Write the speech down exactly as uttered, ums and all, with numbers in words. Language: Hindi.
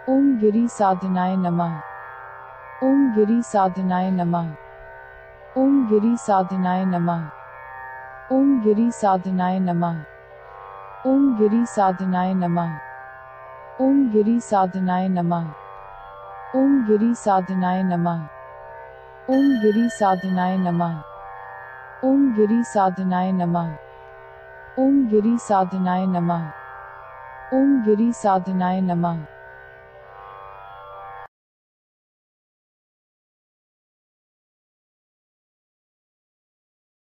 ओम गिरि साधनाय नमः। ओम गिरि साधनाय नमः। ओम गिरि साधनाय नमः। ओम गिरि साधनाय नमः। ओम गिरि साधनाय नमः। ओम गिरि साधनाय नमः। ओम गिरि साधनाय नमः। ओम गिरि साधनाय नमः। ओम गिरि साधनाय नमः। ओम गिरि साधनाय नमः। ओम गिरि साधनाय नमः।